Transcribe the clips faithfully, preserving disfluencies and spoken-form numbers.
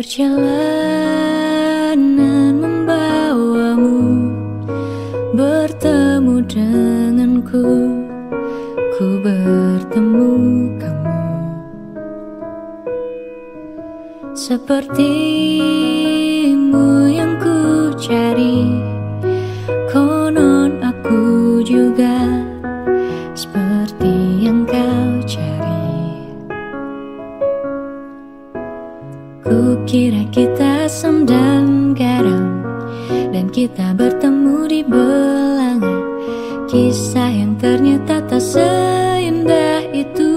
Perjalanan membawamu bertemu denganku, ku bertemu kamu. Sepertimu yang ku cari, konon aku juga seperti yang kau cari. Ku kira kita asam dan garam, dan kita bertemu di belanga kisah yang ternyata tak seindah itu.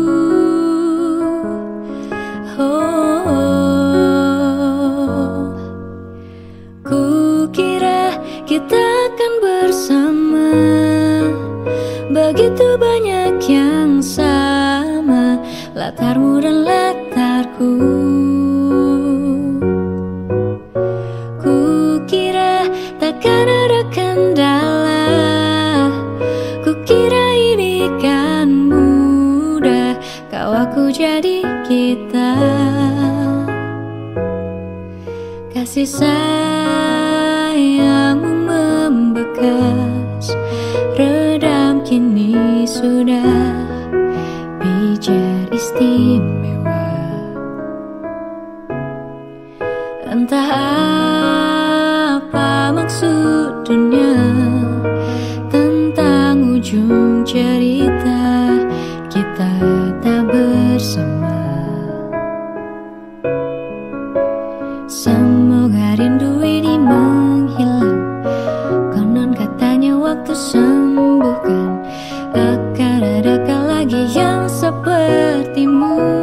Oh, oh. Ku kira kita akan bersama, begitu banyak yang sama, latarmu dan latarku. Takkan ada kendala, kukira ini kan mudah, kau aku jadi kita. Kasih sayangmu membekas, redam kini sudah pijar istimewa. Entah apa maksud dunia tentang ujung cerita kita tak bersama. Semoga rindu ini menghilang, konon katanya waktu sembuhkan, akan adakah lagi yang sepertimu.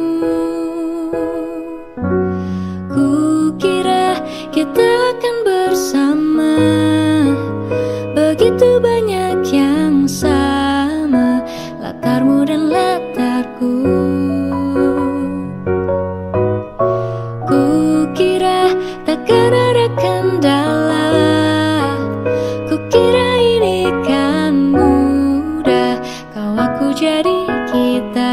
Kita akan bersama, begitu banyak yang sama, latarmu dan latarku. Ku kira takkan ada kendala, ku kira ini kan mudah, kau aku jadi kita.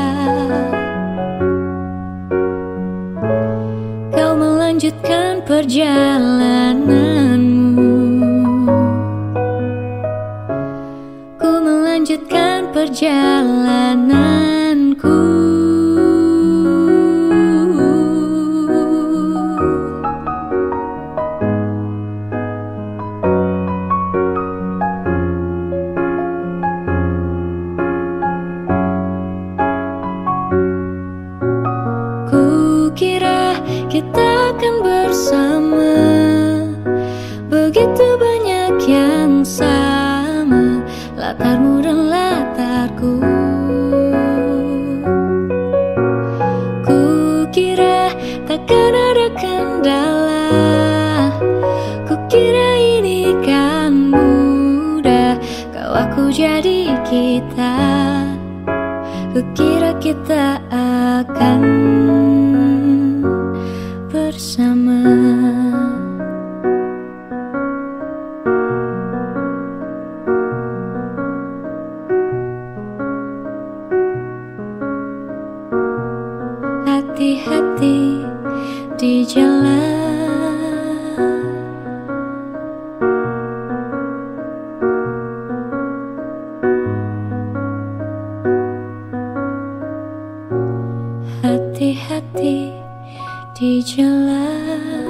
Kau melanjutkan perjalananmu, ku melanjutkan perjalananku. Ku kira kita akan bersama, begitu banyak yang sama, latarmu dan latarku. Ku kira takkan ada kendala, ku kira ini kan mudah, kau aku jadi kita. Ku kira kita akan bersama. Hati-hati di jalan, hati-hati di jalan.